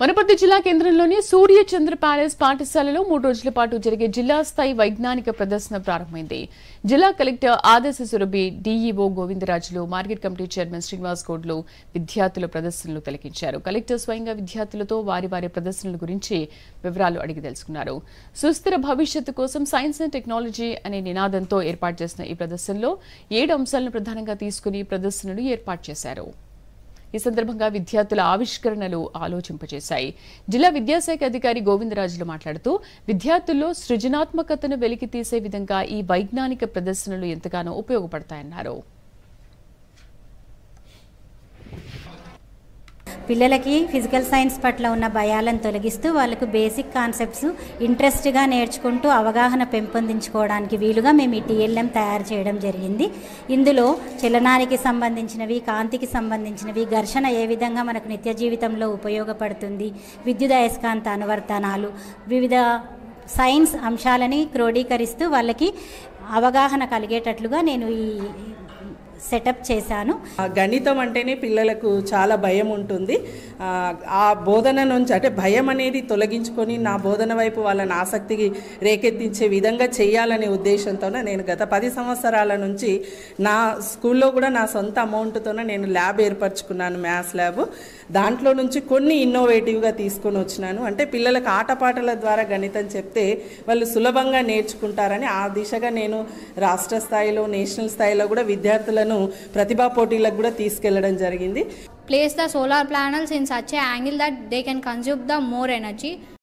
వనపర్తి జిల్లా కేంద్రంలోని సూర్య చంద్ర ప్యాలెస్ పాఠశాలలో 3 రోజుల పాటు జరిగే జిల్లా స్థాయి వైజ్ఞానిక ప్రదర్శన ప్రారంభమైంది. జిల్లా కలెక్టర్ ఆదేశ Surabhi, DEO Govindarajulu, market committee chairman Srinivas గౌడ్లు విద్యార్థుల ప్రదర్శనలు తిలకించారు. కలెక్టర్ స్వయంగా విద్యార్థులతో వారి ప్రదర్శనల గురించి వివరాలు అడిగి తెలుసుకున్నారు. సుస్థిర భవిష్యత్తు కోసం సైన్స్ అండ్ టెక్నాలజీ అనే నినాదంతో ఏర్పాటు చేసిన ఈ ప్రదర్శనలో 7 అంశాలను ప్రధానంగా తీసుకుని ప్రదర్శనలు ఏర్పాటు చేశారు. ఈ సందర్భంగా విద్యార్థుల ఆవిష్కరణలు ఆలోచింపజేశాయి. జిల్లా విద్యాశాఖ అధికారి గోవిందరాజులు మాట్లాడుతూ విద్యార్థుల్లో సృజనాత్మకతను వెలికితీసే విధంగా ఈ వైజ్ఞానిక ప్రదర్శనలు ఎంతగానో ఉపయోగపడతాయన్నారు. పిల్లలకి ఫిజికల్ సైన్స్ పట్ల ఉన్న భయాలను తొలగిస్తూ వాళ్ళకు బేసిక్ కాన్సెప్ట్స్ ఇంట్రెస్ట్గా నేర్చుకుంటూ అవగాహన పెంపొందించుకోవడానికి వీలుగా మేము ఈ టీఎల్ఎం తయారు చేయడం జరిగింది. ఇందులో చలనానికి సంబంధించినవి, కాంతికి సంబంధించినవి, ఘర్షణ ఏ విధంగా మనకు నిత్య జీవితంలో ఉపయోగపడుతుంది, విద్యుదయస్కాంత అనువర్తనాలు, వివిధ సైన్స్ అంశాలని క్రోడీకరిస్తూ వాళ్ళకి అవగాహన కలిగేటట్లుగా నేను ఈ సెటప్ చేశాను. గణితం అంటేనే పిల్లలకు చాలా భయం ఉంటుంది. ఆ బోధన నుంచి అంటే భయం అనేది తొలగించుకొని నా బోధన వైపు వాళ్ళని ఆసక్తికి రేకెత్తించే విధంగా చేయాలనే ఉద్దేశంతోనే నేను గత 10 సంవత్సరాల నుంచి నా స్కూల్లో కూడా నా సొంత అమౌంట్తోనే నేను ల్యాబ్ ఏర్పరచుకున్నాను, మ్యాథ్స్ ల్యాబ్. దాంట్లో నుంచి కొన్ని ఇన్నోవేటివ్గా తీసుకొని వచ్చినాను. అంటే పిల్లలకు ఆటపాటల ద్వారా గణితం చెప్తే వాళ్ళు సులభంగా నేర్చుకుంటారని ఆ దిశగా నేను రాష్ట్ర స్థాయిలో, నేషనల్ స్థాయిలో కూడా విద్యార్థులను ప్రతిభా పోటీలకు కూడా తీసుకెళ్లడం జరిగింది. Place the solar panels in such an angle that they can consume the more energy.